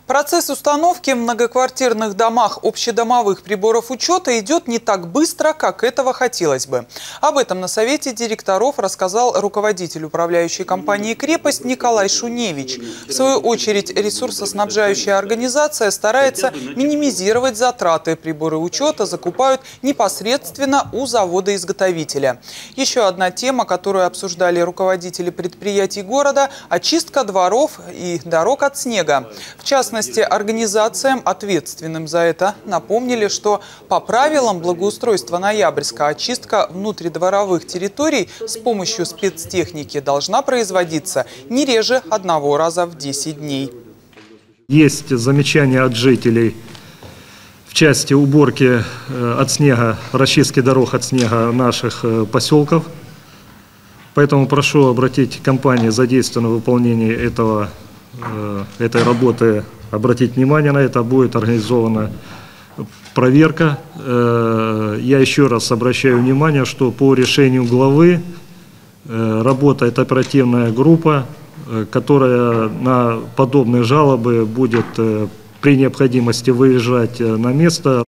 Процесс установки в многоквартирных домах общедомовых приборов учета идет не так быстро, как этого хотелось бы. Об этом на совете директоров рассказал руководитель управляющей компании «Крепость» Николай Шуневич. В свою очередь, ресурсоснабжающая организация старается минимизировать затраты. Приборы учета закупают непосредственно у завода-изготовителя. Еще одна тема, которую обсуждали руководители предприятий города – очистка дворов и дорог от снега. В частности, организациям, ответственным за это, напомнили, что по правилам благоустройства Ноябрьска очистка внутридворовых территорий с помощью спецтехники должна производиться не реже одного раза в 10 дней. Есть замечания от жителей в части уборки от снега, расчистки дорог от снега наших поселков. Поэтому прошу обратить компании, задействованные в выполнении этой работы, обратить внимание на это. Будет организована проверка. Я еще раз обращаю внимание, что по решению главы работает оперативная группа, которая на подобные жалобы будет при необходимости выезжать на место.